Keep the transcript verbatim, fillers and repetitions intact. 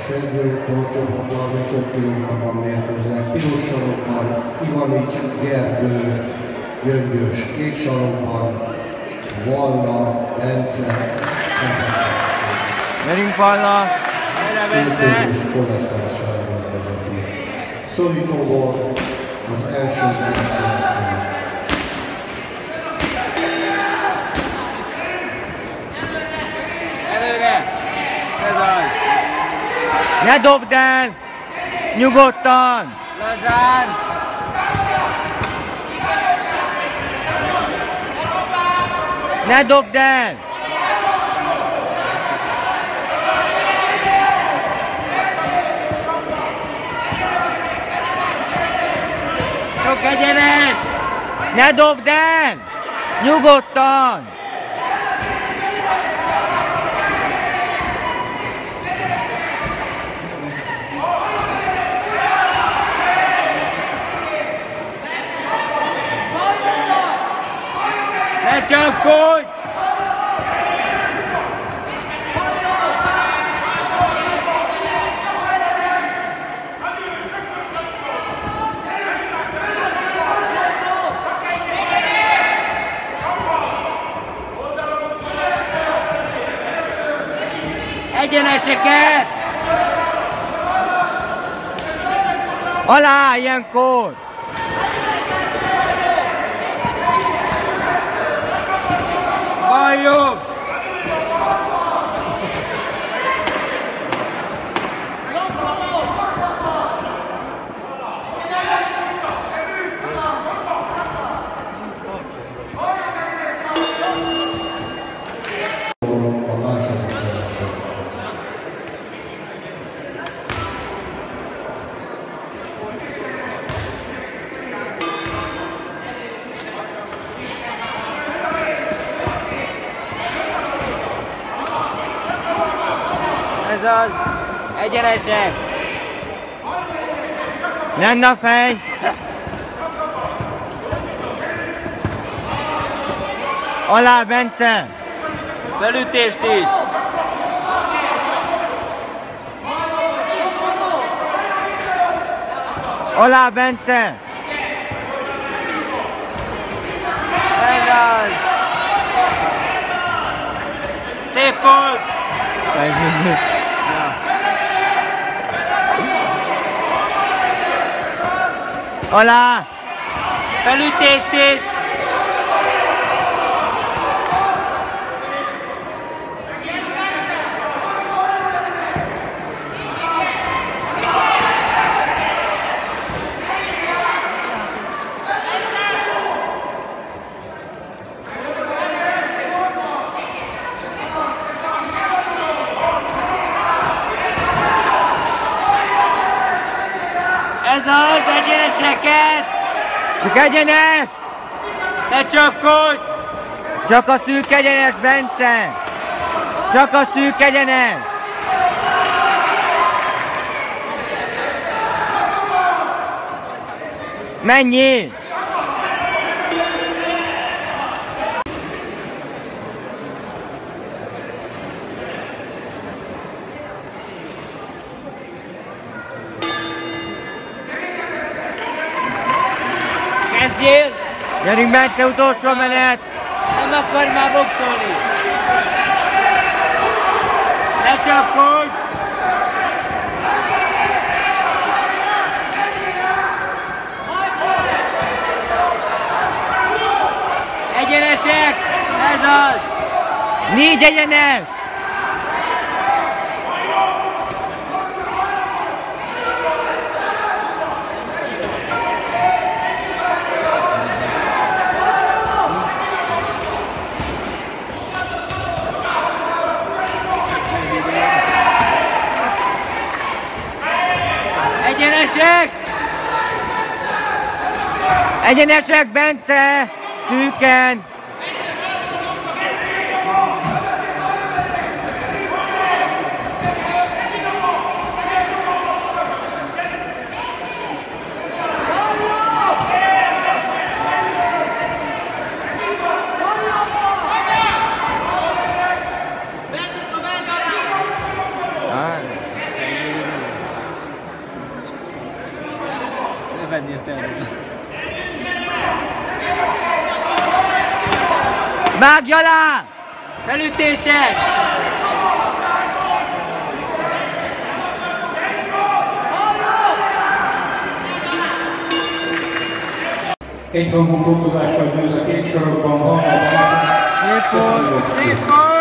Sendő korcsoportban harmincöt kilógramban mérkőznek, piros sarokban Ivanics Gergő, Gyöngyös, kék sarokban Valla Bence. Gyerünk Valla! Gyere Bence! Szorítóból az első mérkőzés. Előre! Ez az! Ne dobd el! Nyugodtan! Lazán! Ne dobd el! Sok egyenes! Ne dobd el! Nyugodtan! Ne csapkodj! Egyeneseket! Alá ilyenkor! Bal jobb! Ez az! Egyenesek! Lenne a fej! Alá Bence! Felütést is! Alá Bence! Ez az! Szép volt! Alá! Felütést is! Ez az, egyeneseket! Csak egyenes! Ne csapkodj! Csak a szűk egyenes, Bence! Csak a szűk egyenes! Menjél! Kezdjél! Gyerünk Bence, utolsó menet! Nem akar már boxolni! Ne csapkodj! Egyenesek! Ez az! Négy egyenes! Egyenesek! Egyenesek, Bence! Szűken! Ah. Vágj alá! Felütések! Egyhangú pontozással győz a két sorokban, van a Szép volt! Szép volt!